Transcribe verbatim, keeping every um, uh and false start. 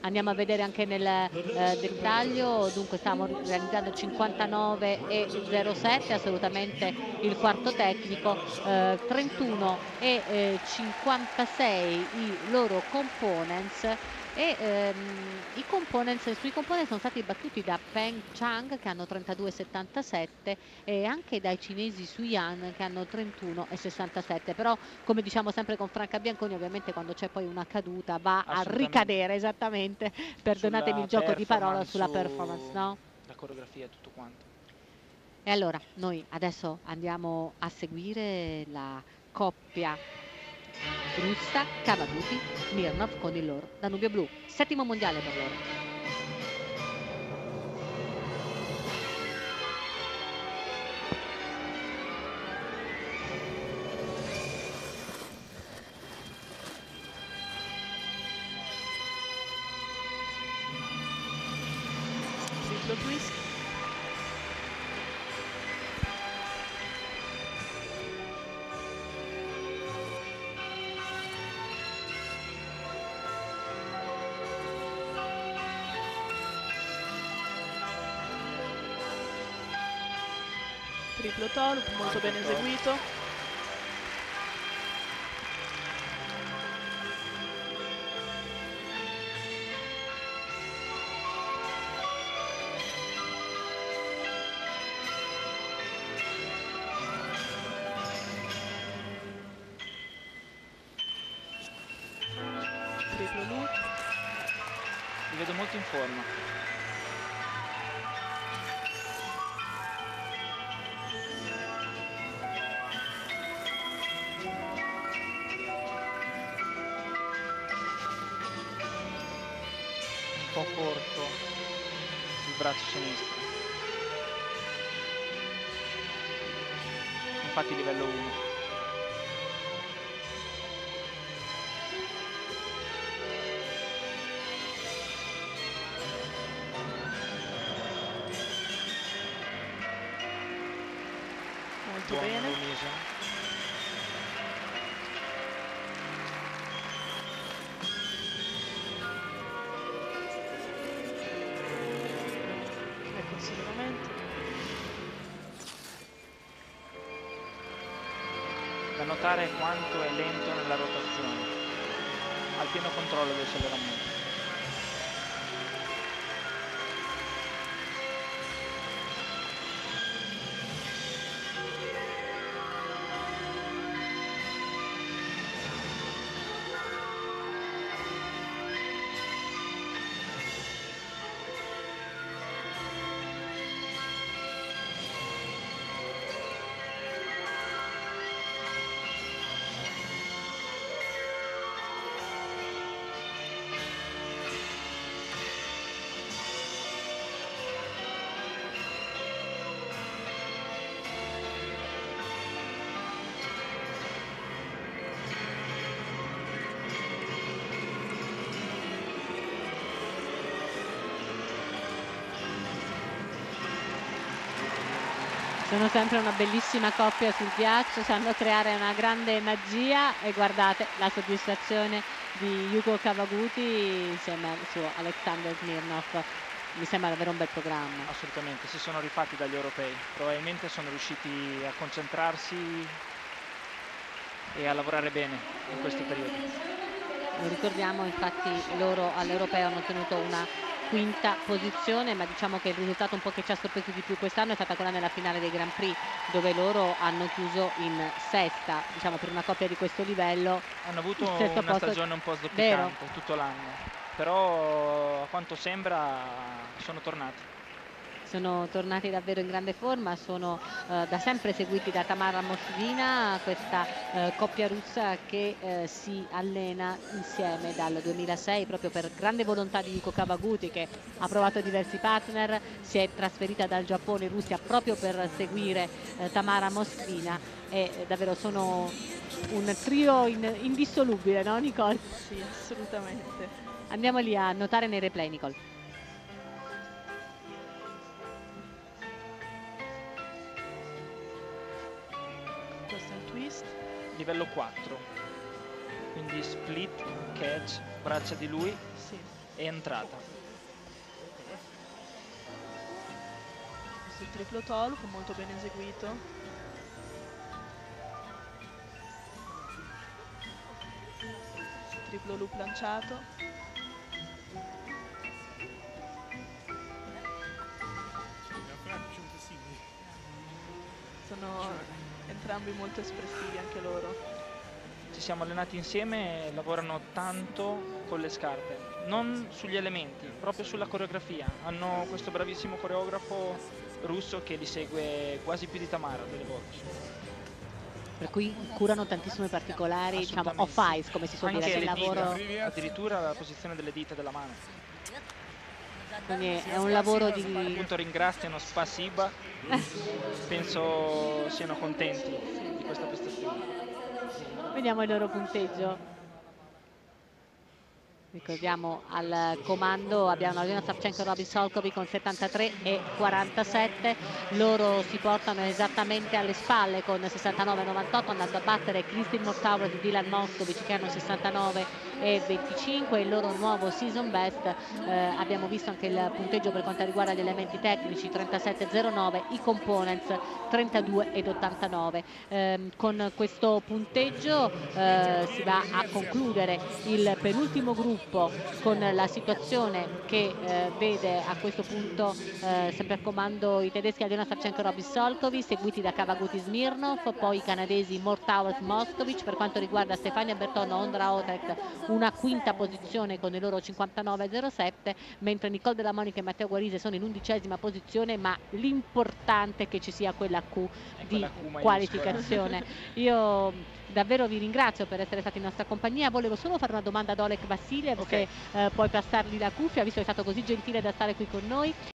Andiamo a vedere anche nel eh, dettaglio, dunque stiamo realizzando cinquantanove e zero sette, assolutamente il quarto tecnico, eh, trentuno e eh, cinquantasei i loro components. E ehm, i components, sui components sono stati battuti da Peng Chang che hanno trentadue e settantasette e anche dai cinesi Suyan che hanno trentuno e sessantasette, però come diciamo sempre con Franca Bianconi, ovviamente quando c'è poi una caduta va a Assolutamente. ricadere esattamente, perdonatemi il Sulla gioco di parola, performance, sulla performance, su no? la coreografia e tutto quanto. E allora noi adesso andiamo a seguire la coppia russa Kavaguti Smirnov con il loro Danubio Blu, settimo mondiale per loro. Triplo twist. Triplo toe, loop molto bene eseguito. Triplo loop. Li vedo molto in forma. Un po' corto il braccio sinistro. Infatti livello uno. Molto Buono bene. Lumisen. Ecco il sollevamento. Da notare quanto è lento nella rotazione. Al pieno controllo del sollevamento. Sono sempre una bellissima coppia sul ghiaccio, sanno creare una grande magia e guardate la soddisfazione di Yuko Kavaguti insieme al suo Alexander Smirnov. Mi sembra davvero un bel programma. Assolutamente, si sono rifatti dagli europei. Probabilmente sono riusciti a concentrarsi e a lavorare bene in questo periodo. Lo ricordiamo, infatti loro all'Europeo hanno ottenuto una quinta posizione, ma diciamo che il risultato un po' che ci ha sorpreso di più quest'anno è stata quella nella finale dei Grand Prix, dove loro hanno chiuso in sesta, diciamo per una coppia di questo livello. Hanno avuto Il sesto una posto, stagione un po' vero? zoppicante tutto l'anno, però a quanto sembra sono tornati. Sono tornati davvero in grande forma, sono eh, da sempre seguiti da Tamara Moshvina, questa eh, coppia russa che eh, si allena insieme dal duemilasei proprio per grande volontà di Yuko Kavaguti, che ha provato diversi partner, si è trasferita dal Giappone in Russia proprio per seguire eh, Tamara Moshvina e eh, davvero sono un trio in, indissolubile, no Nicole? Sì, assolutamente. Andiamo lì a notare nei replay, Nicole. Questo è il twist. Livello quattro, quindi split, catch, braccia di lui. Sì. è entrata. Questo è il triplo Tolf, molto ben eseguito. Triplo loop lanciato. Sono entrambi molto espressivi anche loro. Ci siamo allenati insieme e lavorano tanto con le scarpe, non sugli elementi, proprio sulla coreografia. Hanno questo bravissimo coreografo russo che li segue quasi più di Tamara delle volte. Per cui curano tantissimi particolari, diciamo off-ice, come si suol dire, Anche del le dita, lavoro. addirittura la posizione delle dita della mano. Quindi è un lavoro di... Appunto ringraziano Spasiba, penso siano contenti di questa prestazione. Vediamo il loro punteggio. Ricordiamo al comando abbiamo Alena Savchenko e Robin Solkovi con settantatré e quarantasette. Loro si portano esattamente alle spalle con sessantanove e novantotto, andando a battere Kristin Mortauer e Dylan Moskovic che hanno sessantanove e venticinque. Il loro nuovo season best, eh, abbiamo visto anche il punteggio per quanto riguarda gli elementi tecnici, trentasette e zero nove, i components trentadue ed ottantanove. Eh, con questo punteggio eh, si va a concludere il penultimo gruppo con la situazione che eh, vede a questo punto eh, sempre al comando i tedeschi Alena Savchenko e Robin Solkovi, seguiti da Kavaguti Smirnov, poi i canadesi Mortauer e Moskovic. Per quanto riguarda Stefania Bertone, Ondra Otrek, una quinta posizione con i loro cinquantanove e zero sette, mentre Nicole Della Monica e Matteo Guarise sono in undicesima posizione, ma l'importante è che ci sia quella Q di quella Q qualificazione. Io davvero vi ringrazio per essere stati in nostra compagnia. Volevo solo fare una domanda ad Oleg Vassiliev, okay. se eh, puoi passargli la cuffia, visto che è stato così gentile da stare qui con noi.